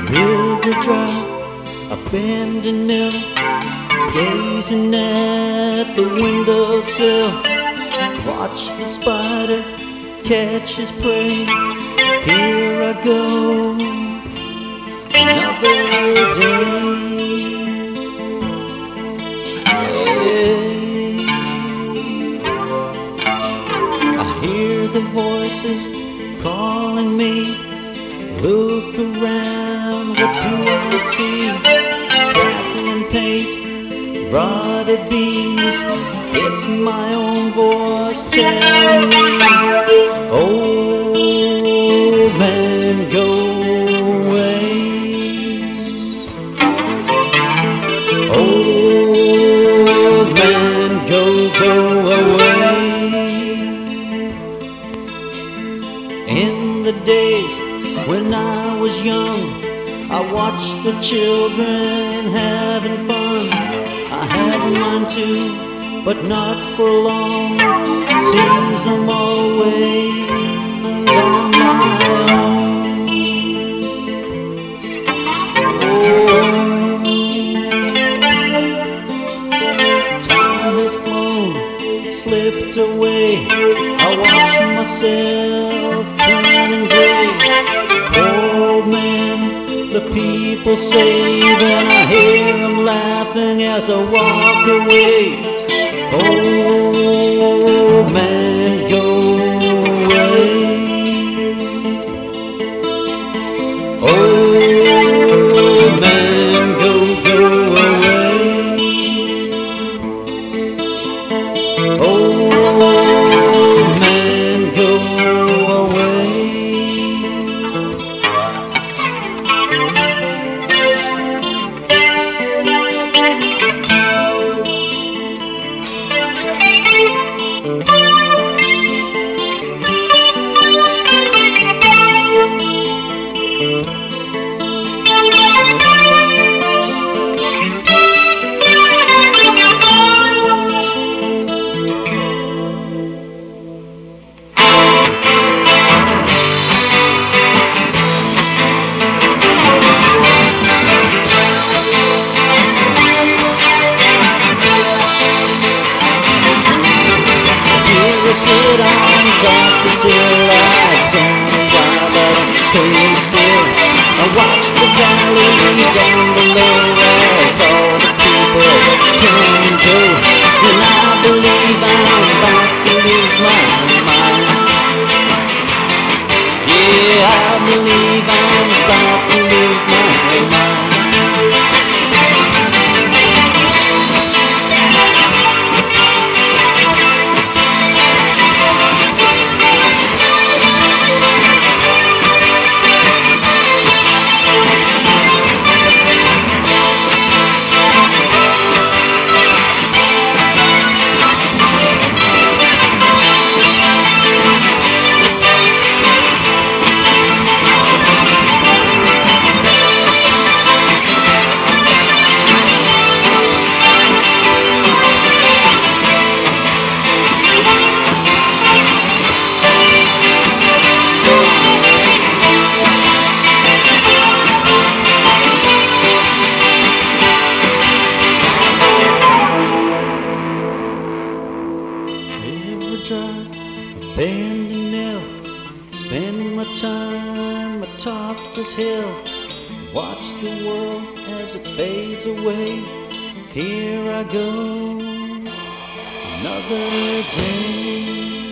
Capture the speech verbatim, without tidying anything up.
River dry, abandoned mill, gazing at the windowsill. Watch the spider catch his prey. Here I go, another day. Hey. I hear the voices calling me. Look around, what do I see? Crackling paint, rotted beams. It's my own voice telling me, old man, go away. Old man, go, go away. In the days when I was young, I watched the children having fun. I had mine too, but not for long. Seems I'm always on my own. Oh, time has flown, slipped away. I watch myself turning gray. Old man, the people say that I hear them laughing as I walk away. Old man, go away. Old man, go, go away. Old man, go away. Sit on Doctor's Hill, right down the wild, but I'm staying still. I watch the valley down below as all the people come and go. And I believe I'm about to lose my mind. Yeah, I believe I'm about to lose my mind. Abandoned mill, spend my time atop this hill. Watch the world as it fades away. Here I go, another day.